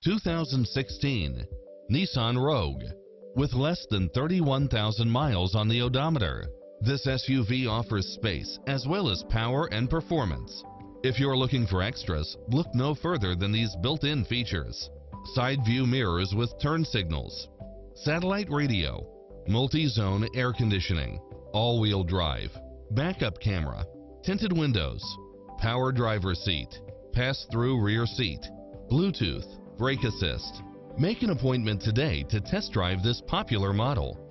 2016 Nissan Rogue. With less than 31,000 miles on the odometer, this SUV offers space as well as power and performance. If you're looking for extras, look no further than these built-in features: side view mirrors with turn signals, satellite radio, multi-zone air conditioning, all-wheel drive, backup camera, tinted windows, power driver seat, pass-through rear seat, Bluetooth, brake assist. Make an appointment today to test drive this popular model.